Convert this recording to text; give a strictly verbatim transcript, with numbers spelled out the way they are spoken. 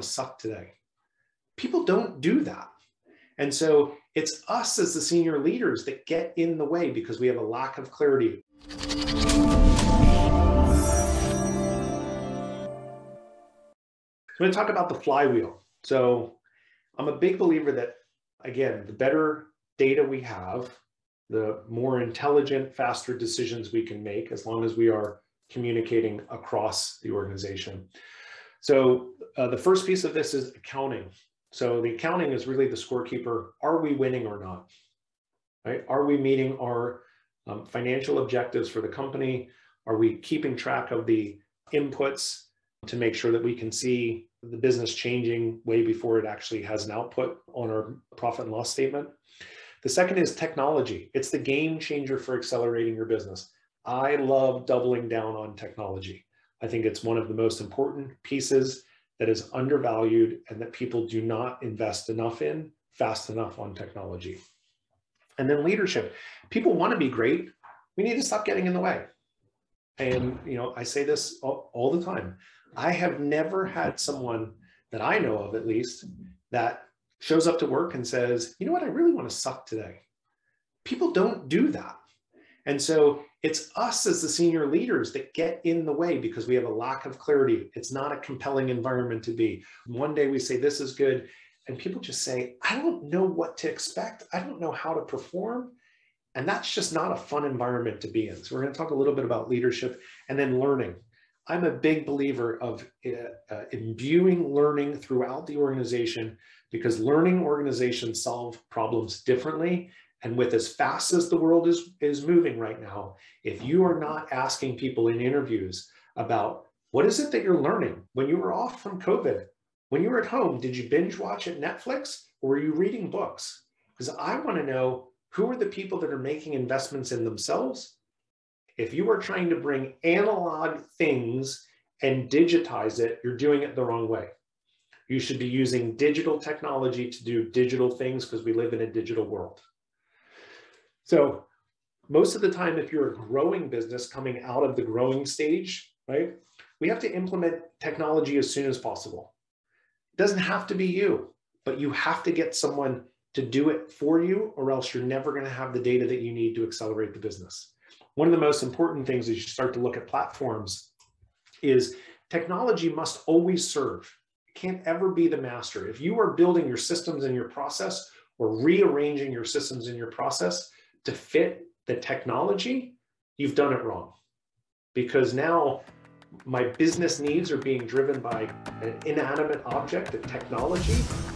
to suck today. People don't do that. And so it's us as the senior leaders that get in the way because we have a lack of clarity. So I'm going to talk about the flywheel. So I'm a big believer that, again, the better data we have, the more intelligent, faster decisions we can make as long as we are communicating across the organization. So uh, the first piece of this is accounting. So the accounting is really the scorekeeper. Are we winning or not? Right? Are we meeting our um, financial objectives for the company? Are we keeping track of the inputs to make sure that we can see the business changing way before it actually has an output on our profit and loss statement? The second is technology. It's the game changer for accelerating your business. I love doubling down on technology. I think it's one of the most important pieces that is undervalued and that people do not invest enough in fast enough on technology. And then leadership. People want to be great. We need to stop getting in the way. And, you know, I say this all, all the time. I have never had someone that I know of, at least, that shows up to work and says, you know what, I really want to suck today. People don't do that. And so it's us as the senior leaders that get in the way because we have a lack of clarity. It's not a compelling environment to be. One day we say, this is good. And people just say, I don't know what to expect. I don't know how to perform. And that's just not a fun environment to be in. So we're going to talk a little bit about leadership and then learning. I'm a big believer of uh, uh, imbuing learning throughout the organization because learning organizations solve problems differently. And with as fast as the world is, is moving right now, if you are not asking people in interviews about what is it that you're learning when you were off from COVID, when you were at home, did you binge watch at Netflix or were you reading books? Because I want to know who are the people that are making investments in themselves. If you are trying to bring analog things and digitize it, you're doing it the wrong way. You should be using digital technology to do digital things because we live in a digital world. So most of the time, if you're a growing business coming out of the growing stage, right, we have to implement technology as soon as possible. It doesn't have to be you, but you have to get someone to do it for you, or else you're never going to have the data that you need to accelerate the business. One of the most important things as you start to look at platforms is technology must always serve. It can't ever be the master. If you are building your systems and your process or rearranging your systems and your process to fit the technology, you've done it wrong. Because now my business needs are being driven by an inanimate object, a technology,